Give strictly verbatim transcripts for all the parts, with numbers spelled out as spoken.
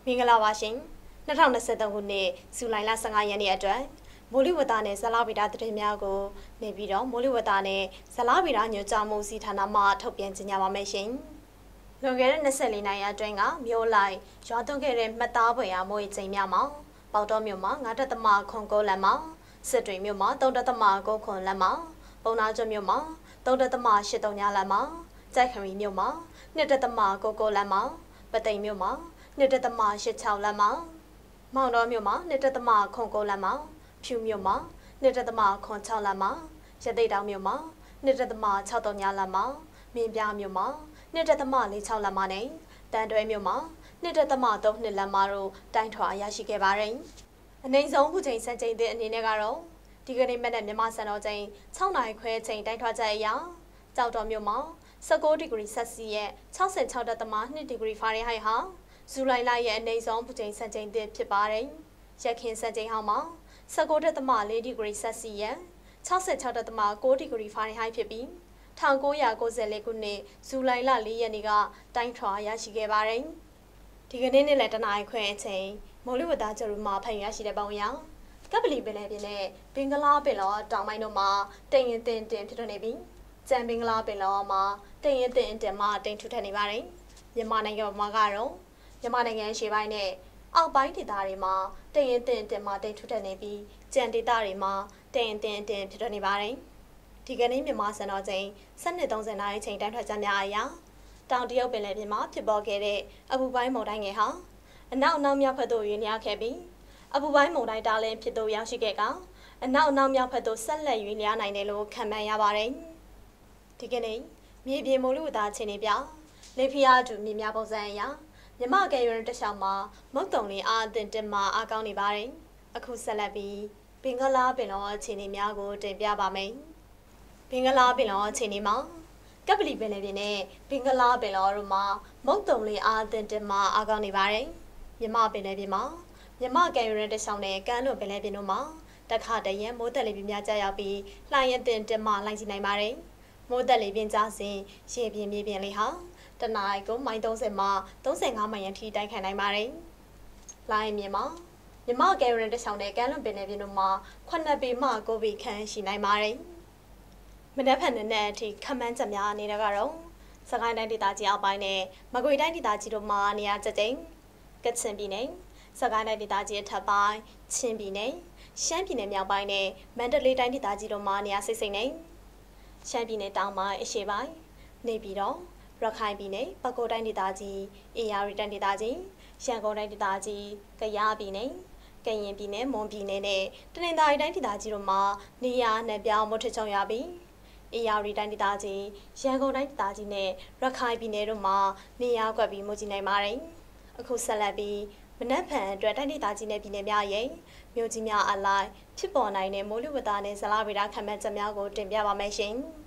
မင်္ဂလာပါရှင်၂၀၂၃ခုနှစ်ဇူလိုင်လ၁၅ရက်နေ့အတွက်မိုးလေဝသနဲ့ဇလဗေဒသတင်းများကိုနေပြီးတော့မိုးလေဝသနဲ့ဇလဗေဒညွှန်ကြားမှုစီဌာနမှထုတ်ပြန်ကြေညာပါမယ်ရှင်။လွန်ခဲ့တဲ့၂၄နာရီအတွင်းကမြို့လိုက်ရွာသွန်းခဲ့တဲ့မှတ်သားဖွယ်ရာမိုးရေချိန်များမှာပေါတော်မြို့မှာ၅တက်သမခွန်ကိုလမ်းမှာစစ်တွေမြို့မှာ၃တက်သမကိုခွန်လမ်းမှာပုံနာကျွမြို့မှာ၃တက်သမ၈တုံညာလမ်းမှာကြိုက်ခရီမြို့မှာ၂တက်သမကိုကိုလမ်းမှာပသိမ်မြို့မှာ၂တက်သမ၈၆လမ်းမှာမောင်တော်မြို့မှာ၂တက်သမခွန်ကိုလမ်းမှာဖြူမြို့မှာ၂တက်သမခွန်၆လမ်းမှာရသိတောင်မြို့မှာ၂တက်သမ၆တုံညာလမ်းမှာမင်းပြမြို့မှာ၂တက်သမ၄၆လမ်းမှာနဲ့တန်တွဲမြို့မှာ၂တက်သမ၃နှစ်လမ်းမှာတို့တိုင်းထွာရရှိခဲ့ပါတယ်။အနိုင်ဆုံးခုချိန်စံချိန်တဲ့အနေနဲ့ကတော့ဒီကနေ့မနက်မြန်မာစံတော်ချိန်၆နာရီခွဲချိန်တိုင်းထွာချက်အရကြောက်တော်မြို့မှာ၁၉ဒီဂရီဆက်စီရဲ့၆၆တက်သမ၂ဒီဂရီဖာရင်ဟိုက်ဟာဇူလိုင်လရဲ့အနိုင်ဆုံးခုချိန်စံချိန်တဲ့ဖြစ်ပါတယ်။ရက်ခင်စံချိန်ဟောင်းမှာ၁၉တက်သမ၄ဒီဂရီဆက်စီရဲ့၆၆တက်သမ၉ဒီဂရီဖာရင်ဟိုက်ဖြစ်ပြီး၁၉၉၄ခုနှစ်ဇူလိုင်လ၄ရက်နေ့ကတိုင်းထွာရရှိခဲ့ပါတယ်။ဒီကနေ့နေ့လယ်တနာရီခွဲအချိန်မိုးလေဝသကြိုးမှာဖန်ရရှိတဲ့ပုံအရကပလီပင်လယ်ပြင်နဲ့ဘင်္ဂလားပင်လယ်တောင်ပိုင်းတို့မှာတိမ်ရင်တင်တင်ဖြစ်နေပြီးကြံဘင်္ဂလားပင်လယ်မှာတိမ်ရင်တင်တင်မှတိမ်ထူထပ်နေပါတယ်။မြန်မာနိုင်ငံမှာကတော့မြန်မာနိုင်ငံရှေ့ပိုင်းနဲ့အောက်ပိုင်းဒေသတွေမှာတိမ်ရင်တင်တင်မှတိမ်ထူထပ်နေပြီးကြံဒေသတွေမှာတိမ်ရင်တင်တင်ဖြစ်နေပါတယ်။ဒီကနေ့မြန်မာစံတော်ချိန်၁၂၃၀နာရီချိန်တိုင်းထွက်ကြများအရာတောင်တရုတ်ပင်လယ်ပြင်မှာဖြစ်ပေါ်ခဲ့တဲ့အပူပိုင်းမုန်တိုင်းငယ်ဟာအနောက်အနောက်မြောက်ဘက်သို့ရွေ့လျားခဲ့ပြီးအပူပိုင်းမုန်တိုင်းတားလင်းဖြစ်သို့ရောက်ရှိခဲ့ကအနောက်အနောက်မြောက်ဘက်သို့ဆက်လက်ရွေ့လျားနိုင်တယ်လို့ခန့်မှန်းရပါတယ်။ဒီကနေ့မြေပြင်မိုးလေဝသအခြေအနေပြလေဖိအားတူမြေများပုံစံအရမြမကဲရွံတခြားမှာမုတ်တုံလေးအားအသင့်တင်မှာအားကောင်းနေပါတယ်။အခုဆက်လက်ပြီးဘင်္ဂလားပင်လယ်အခြေအနေများကိုတင်ပြပါမယ်။ဘင်္ဂလားပင်လယ်အခြေအနေမှာကပလီပင်လယ်ပြင်နဲ့ဘင်္ဂလားပင်လယ်တို့မှာမုတ်တုံလေးအားအသင့်တင်မှာအားကောင်းနေပါတယ်။မြမပင်လယ်ပြင်မှာမြမကဲရွံတခြားနဲ့ကမ်းလွန်ပင်လယ်ပြင်တို့မှာတခါတရံမိုးတက်လေပြင်းများကျရောက်ပြီးလှိုင်းရတင်တင်မှလှိုင်းစီနိုင်ပါတယ်။မိုးတက်လေပြင်းကြစဉ်ရေပြင်မြေပြင်လေးဟာတနအီကိုမိုင်၃၀မှ၃၅မိုင်အထိတိုက်ခတ်နိုင်ပါတယ်။လှိုင်းမြင်မှာမြမကဲရွံတခြားနဲ့ကမ်းလွန်ပင်လယ်ပြင်တို့မှာခုနှစ်ပေမှ၉ပေခန့်ရှိနိုင်ပါတယ်။မနက်ဖြန်နဲ့အထိခမန်းချက်များအနေနဲ့ကတော့စကိုင်းတိုင်းဒေသကြီးအောက်ပိုင်းနဲ့မကွေတိုင်းဒေသကြီးတို့မှာနေရာကျကျင်းကချင်ပြည်နယ်စကိုင်းတိုင်းဒေသကြီးအထက်ပိုင်းချင်းပြည်နယ်ရှမ်းပြည်နယ်မြောက်ပိုင်းနဲ့မန္တလေးတိုင်းဒေသကြီးတို့မှာနေရာစိတ်စိတ်နဲ့ရှမ်းပြည်နယ်တောင်ပိုင်းအရှေ့ပိုင်းနေပြည်တော်ရခိုင်ပြည်နယ်ပဲခူးတိုင်းဒေသကြီးအေရရီတိုင်းဒေသကြီးရန်ကုန်တိုင်းဒေသကြီးကယားပြည်နယ်ကရင်ပြည်နယ်မွန်ပြည်နယ်နဲ့တနင်္သာရီတိုင်းဒေသကြီးတို့မှာနေရာနဲ့ပြောင်းမထချုံရပြီးအေရရီတိုင်းဒေသကြီးရန်ကုန်တိုင်းဒေသကြီးနဲ့ရခိုင်ပြည်နယ်တို့မှာနေရာကွက်ပြီးမူကြည့်နိုင်ပါတယ်အခုဆက်လက်ပြီးမနက်ဖြန်အတွက်တိုင်းဒေသကြီးနဲ့ပြည်နယ်များရဲ့မြို့ကြီးများအလိုက်ဖြစ်ပေါ်နိုင်တဲ့မိုးလေဝသနဲ့ဇလဗေဒခန့်မှန်းချက်များကိုတင်ပြပါမယ်ရှင်။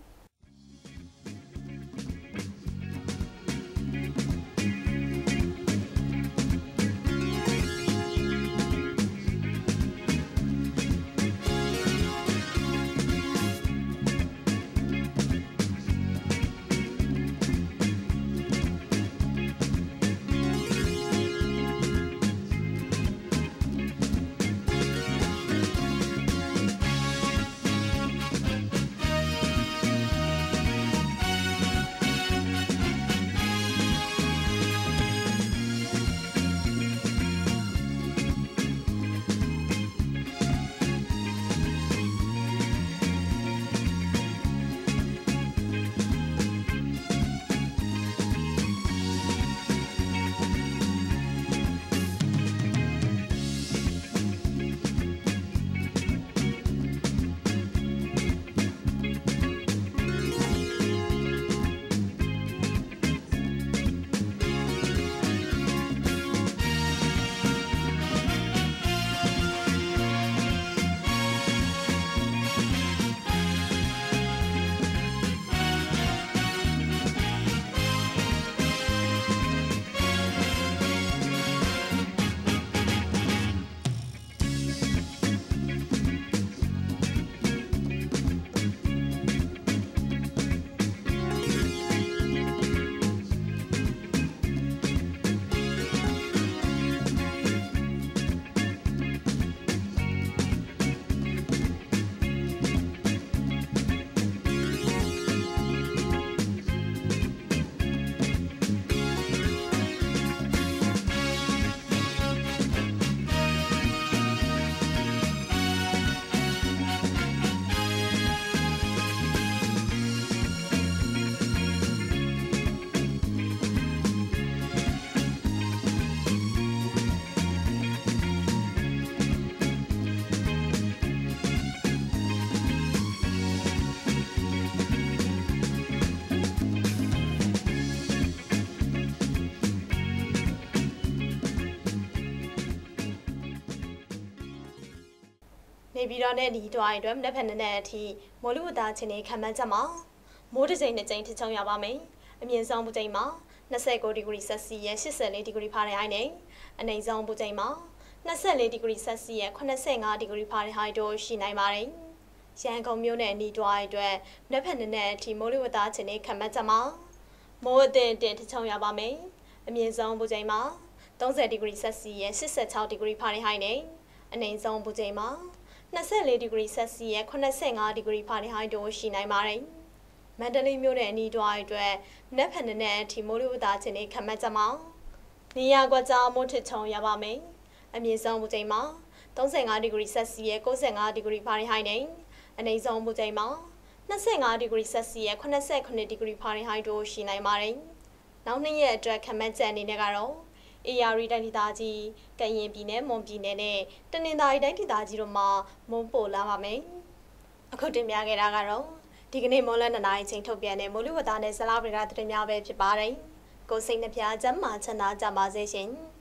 နေပြည်တော်နဲ့ဒီတွိုင်းအတွက်မနေ့ဖက်နေ့နဲ့အထိမိုးလေဝသအခြေအနေခန့်မှန်းချက်မှာမိုးတစ်ချိန်နှစ်ချိန်ထချုံရပါမယ်အမြင့်ဆုံးပူချိန်မှာ29ဒီဂရီဆက်စီယက်84ဒီဂရီဖာရင်ဟိုက်နဲ့အနိမ့်ဆုံးပူချိန်မှာ24ဒီဂရီဆက်စီယက်85ဒီဂရီဖာရင်ဟိုက်တို့ရှိနိုင်ပါတယ်ရန်ကုန်မြို့နယ်နီတွိုင်းအတွက်မနေ့ဖက်နေ့နဲ့အထိမိုးလေဝသအခြေအနေခန့်မှန်းချက်မှာမိုးအသင့်တင်ထချုံရပါမယ်အမြင့်ဆုံးပူချိန်မှာ30ဒီဂရီဆက်စီယက်86ဒီဂရီဖာရင်ဟိုက်နဲ့အနိမ့်ဆုံးပူချိန်မှာ24ဒီဂရီဆက်စီယက်85ဒီဂရီဖာရင်ဟိုက်တို့ရှိနိုင်ပါတယ်မန္တလေးမြို့နယ်အနီးတွားအတွက်မနက်ဖြန်နဲ့အထိမိုးလေဝသအခြေအနေခန့်မှန်းချက်မှာနေရာကွက်ကြားမိုးထစ်ချုံရပါမယ်အမြင့်ဆုံးပူချိန်မှာ35ဒီဂရီဆက်စီယက်95ဒီဂရီဖာရင်ဟိုက်နဲ့အနိမ့်ဆုံးပူချိန်မှာ25ဒီဂရီဆက်စီယက်89ဒီဂရီဖာရင်ဟိုက်တို့ရှိနိုင်ပါတယ်နောက်နှစ်ရက်အတွက်ခန့်မှန်းချက်အနေနဲ့ကတော့အေယာရီတိုင်းဒေသကြီးကရင်ပြည်နယ်မွန်ပြည်နယ်နဲ့တနင်္သာရီတိုင်းဒေသကြီးတို့မှာမုန်းပိုလာပါမယ်အခုတင်ပြခဲ့တာကတော့ဒီကနေ့မွန်လနှစ်နာရီချိန်ထုတ်ပြန်တဲ့မိုးလေဝသနဲ့ဇလဗေဒသတင်းများပဲဖြစ်ပါတယ်ကိုစိတ်နှပြချမ်းမာချမ်းသာကြပါစေရှင်